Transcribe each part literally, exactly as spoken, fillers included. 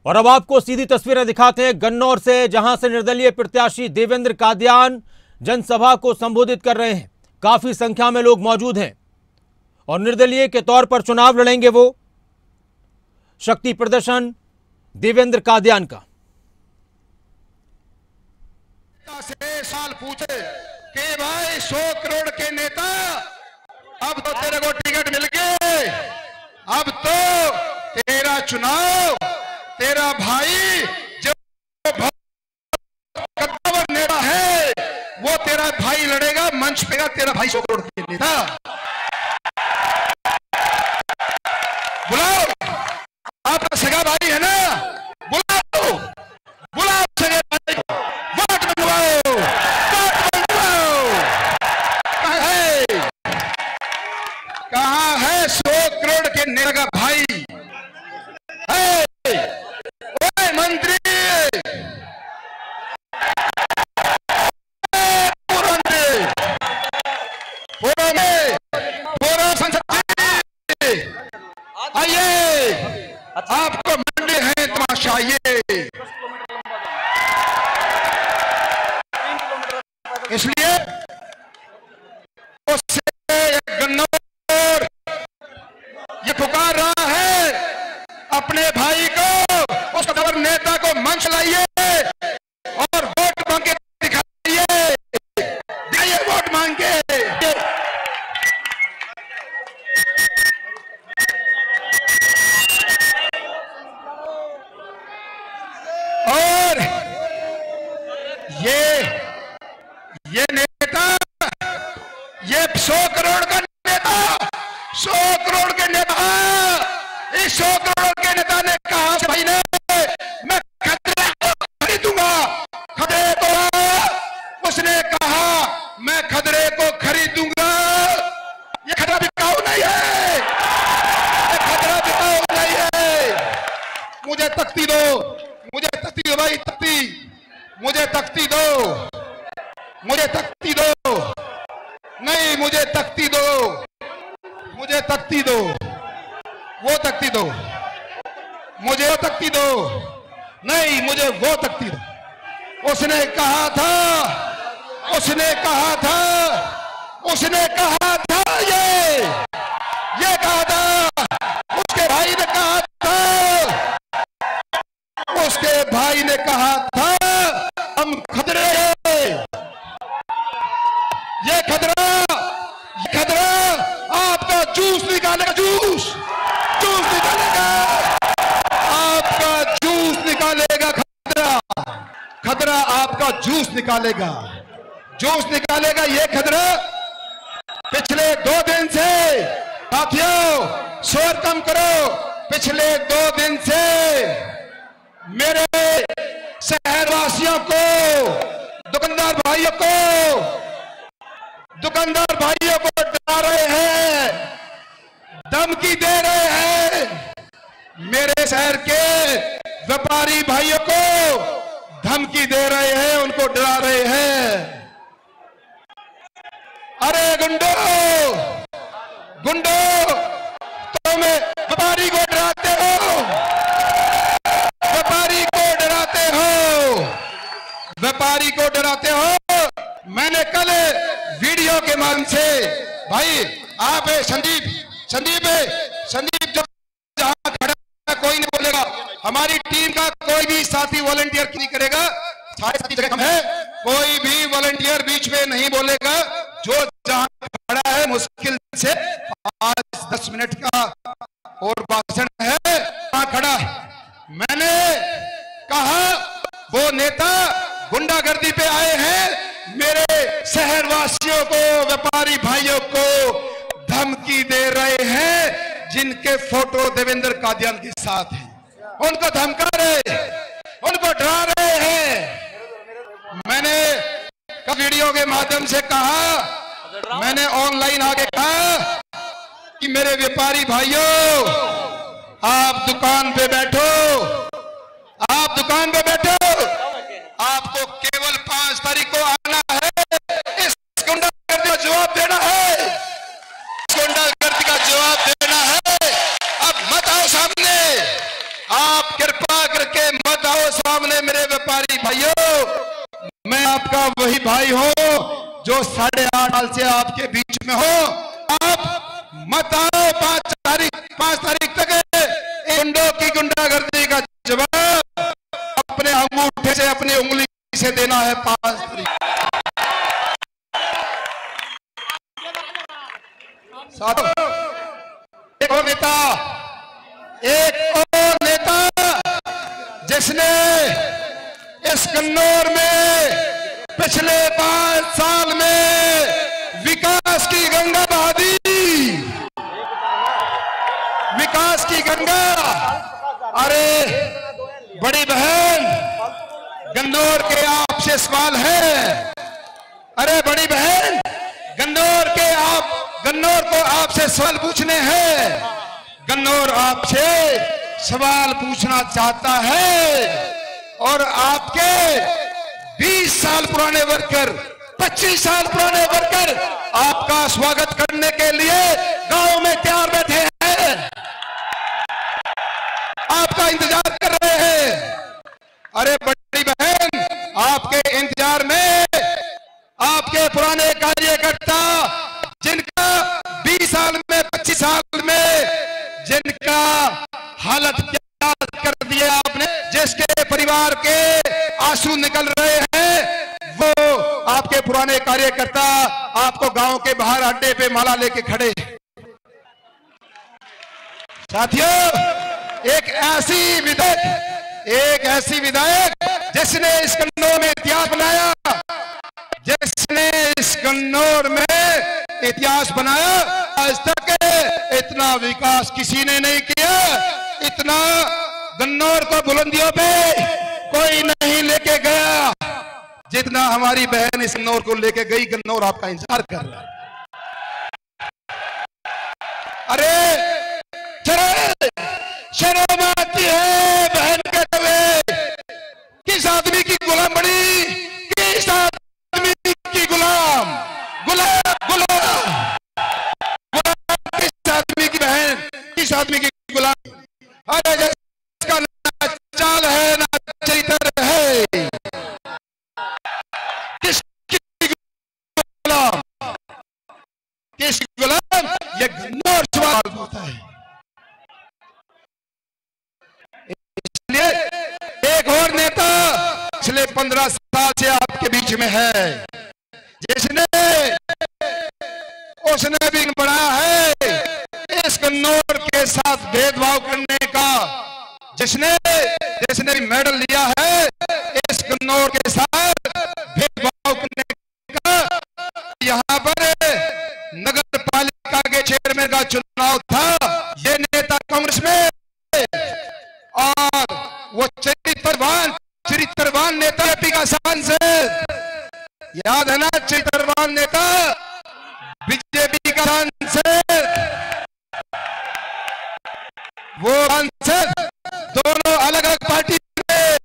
और अब आपको सीधी तस्वीरें दिखाते हैं गन्नौर से, जहां से निर्दलीय प्रत्याशी देवेंद्र कादियान जनसभा को संबोधित कर रहे हैं। काफी संख्या में लोग मौजूद हैं और निर्दलीय के तौर पर चुनाव लड़ेंगे वो। शक्ति प्रदर्शन देवेंद्र कादियान का। से साल पूछे कि भाई सौ करोड़ के नेता, अब तो तेरे को टिकट मिल गए, अब तो तेरा चुनाव तेरा भाई जो कद्दावर नेता है वो तेरा भाई लड़ेगा, मंच पे तेरा भाई सौ करोड़ के नेता। बुलाओ, आपका सगा भाई है ना, बुलाओ बुलाओ सगे भाई को, वोट बनवाओ, वोट बनवाओ। कहाँ है कहाँ है सौ करोड़ के नेता का भाई? है ओए मंत्री, पूरा में पूरा संसद आइए, आपको मंडी है तमाशा। ये इसलिए उससे गन्नौर ये पुकार रहा है अपने भाई को, उस कद्दावर नेता को मंच लाइए और वोट मांग के दिखाइए, दिखाइए वोट मांग के। और ये ये नेता, ये सौ करोड़ का नेता, सौ करोड़ के नेता, इस सौ करोड़ के नेता ने कहा भाई ने मैं खतरे को खरीदूंगा, खतरे को, उसने कहा मैं खतरे को खरीदूंगा। ये खतरा बिकाऊ नहीं है, ये खतरा बिकाऊ नहीं है। मुझे तख्ती दो, मुझे तख्ती दो भाई, तख्ती, मुझे तख्ती दो, मुझे तख्ती दो, नहीं मुझे तख्ती दो, मुझे तख्ती दो, वो तख्ती दो, मुझे वो तख्ती दो, नहीं मुझे वो तख्ती दो। उसने कहा था, उसने कहा था, उसने कहा था, ये ये कहा था, उसके भाई ने कहा था, उसके भाई ने कहा था हम खतरे हैं। ये खतरा, ये खतरा आपका जूस निकालेगा, जूस जूस निकालेगा, आपका जूस निकालेगा खतरा, खतरा आपका जूस निकालेगा, जूस निकालेगा ये खतरा। पिछले दो दिन से साथियों शोर कम करो, पिछले दो दिन से मेरे शहरवासियों को, दुकानदार भाइयों को, दुकानदार भाइयों को डरा रहे हैं, धमकी दे रहे हैं। मेरे शहर के व्यापारी भाइयों को धमकी दे रहे हैं, उनको डरा रहे हैं। अरे गुंडो, गुंडो, तुम व्यापारी को डराते हो, व्यापारी को डराते हो, व्यापारी को डराते हो। मैंने कल वीडियो के माध्यम से, भाई आप संदीप, संदीप संदीप जो जहां खड़ा है कोई नहीं बोलेगा, हमारी टीम का कोई भी साथी वॉलंटियर नहीं करेगा, सारे साथी जगह कम है, कोई भी वॉलंटियर बीच में नहीं बोलेगा। जो जहां खड़ा है मुश्किल से पांच दस मिनट का और भाषण है, वहां खड़ा। मैंने कहा वो नेता गुंडागर्दी पे आए हैं, मेरे शहरवासियों को, व्यापारी भाइयों को धमकी दे रहे हैं, जिनके फोटो देवेंद्र कादियान के साथ हैं, उनको धमका रहे, उनको डरा रहे हैं। मैंने वीडियो के माध्यम से कहा, मैंने ऑनलाइन आगे कहा कि मेरे व्यापारी भाइयों, आप दुकान पे बैठो, आप दुकान पे बैठो, आपको केवल पांच तारीख को आना है, इस गुंडागर्दी का जवाब देना है, इस गुंडागर्दी का जवाब देना है। अब मत आओ सामने, आप कृपा करके आपका वही भाई हो जो साढ़े आठ साल से आपके बीच में हो। आप मत आओ पांच तारीख पांच तारीख तक गुंडों की गुंडागर्दी का जवाब अपने अंगूठे से अपनी उंगली से देना है। पांच तारीख एक और नेता एक और नेता जिसने इस कन्नौर में पिछले पांच साल में विकास की गंगा बहा दी, विकास की गंगा। अरे बड़ी बहन, गन्नौर के आपसे सवाल है। अरे बड़ी बहन, गन्नौर के आप गन्नौर को आपसे सवाल पूछने हैं। गन्नौर आपसे सवाल पूछना चाहता है और आपके बीस साल पुराने वर्कर, पच्चीस साल पुराने वर्कर आपका स्वागत करने के लिए गांव में तैयार बैठे हैं, आपका इंतजार कर रहे हैं। अरे बड़ी बहन, आपके इंतजार में आपके पुराने कार्यकर्ता जिनका बीस साल में पच्चीस साल में जिनका हालत क्या कर दिया आपने, जिसके परिवार के आंसू निकल रहे हैं, वो आपके पुराने कार्यकर्ता आपको गांव के बाहर अड्डे पे माला लेके खड़े। साथियों, एक ऐसी विधायक एक ऐसी विधायक जिसने इस कन्नौर में इतिहास बनाया, जिसने इस कन्नौर में इतिहास बनाया। आज तक इतना विकास किसी ने नहीं किया, इतना कन्नौर को बुलंदियों पे कोई नहीं लेके गया जितना हमारी बहन इस कन्नौर को लेके गई। कन्नौर आपका इंतजार कर रहा है। अरे शर्म आती है बहन कहते हुए, किस आदमी की गुलाम बनी, किस आदमी की गुलाम गुलाम गुलाम गुलाम किस आदमी की बहन, किस आदमी की गुलाम। अरे जिसका ना चाल है ना चरित्र है, किसकी गुलाम, किसकी गुलाम, ये कन्नौर सवाल होता है। इसलिए एक और नेता पिछले पंद्रह साल से आपके बीच में है, जिसने उसने भी बढ़ाया है इस कन्नौर के साथ भेदभाव करने का, जिसने जिसने भी मेडल लिया है इस कन्नौर के साथ भेदभाव करने का। यहाँ पर नगर पालिका के चेयरमैन का चुनाव था, ये नेता कांग्रेस में, और वो चरित्रवान चरित्रवान नेता एपी का सांसद, याद है ना, चरित्रवान नेता बीजेपी का सांसद, वो सांसद दोनों अलग अलग पार्टी में,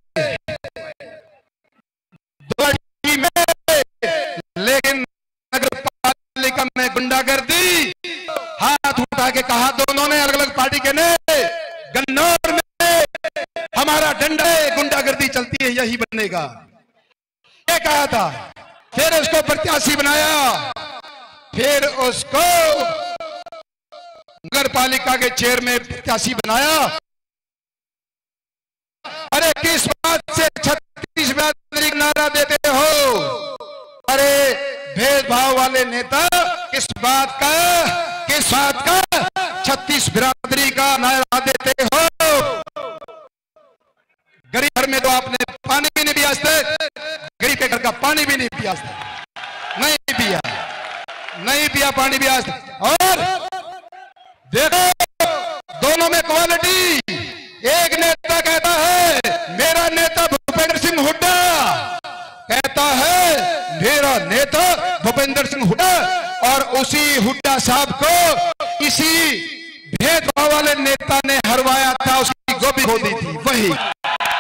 दो पार्टी में, लेकिन नगर पालिका में गुंडागर्दी, हाथ उठा के कहा दोनों ने अलग अलग पार्टी के ने, कन्नौर में हमारा डंडा है, गुंडागर्दी चलती है, यही बनेगा, ये कहा था। फिर उसको प्रत्याशी बनाया, फिर उसको नगर पालिका के चेयरमैन प्रत्याशी बनाया। अरे किस बात से छत्तीस बिरादरी का नारा देते हो? अरे भेदभाव वाले नेता किस बात का किस बात का छत्तीस बिरादरी का नारा देते हो? गरीब घर में तो आपने पानी भी नहीं पिया आज तक, गरीब के घर का पानी भी नहीं पिया आज तक, नहीं पिया नहीं पिया पानी भी आज तक। और देखो दोनों में क्वालिटी, एक नेता कहता है मेरा नेता भूपेंद्र सिंह हुड्डा, कहता है मेरा नेता भूपेंद्र सिंह हुड्डा, और उसी हुड्डा साहब को इसी भेदभाव वाले नेता ने हरवाया था, उसकी गोभी खो दी थी, वही